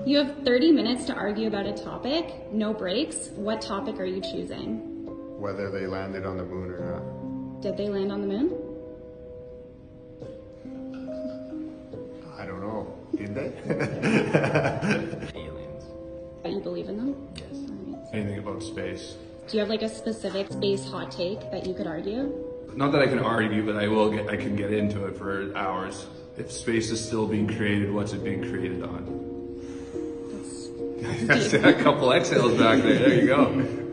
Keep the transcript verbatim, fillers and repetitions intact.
You have thirty minutes to argue about a topic, no breaks. What topic are you choosing? Whether they landed on the moon or not. Did they land on the moon? I don't know. Did they? Aliens. You believe in them? Yes. All right. Anything about space. Do you have like a specific space hot take that you could argue? Not that I can argue, but I will get, I can get into it for hours. If space is still being created, what's it being created on? That's I said a couple exhales back there, there you go.